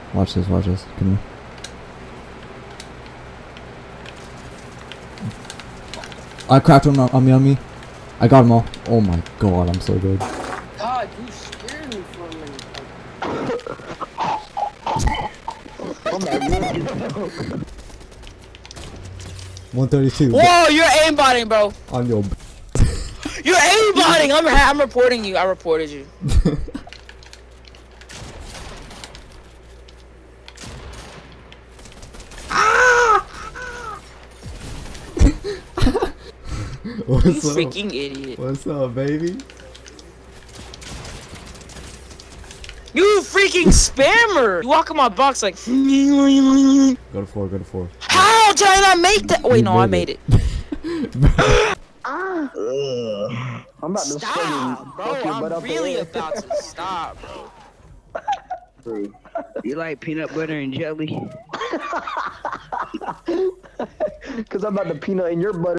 Watch this, watch this. Come here. I cracked one on me. I got them all. Oh my god, I'm so good. God, you scared me for a minute. Oh my god. 132. Whoa, you're aimbotting, bro. On your. You're aimbotting. I'm reporting you. I reported you. What's You up? freaking idiot. What's up, baby? You freaking spammer. You walk in my box like. Go to 4, go to 4. How did I not make that? Wait, no, I made it. I'm about to Stop, bro. fuck your butt I'm up really there. about to stop, bro. You like peanut butter and jelly? Cause I'm about to peanut in your butter.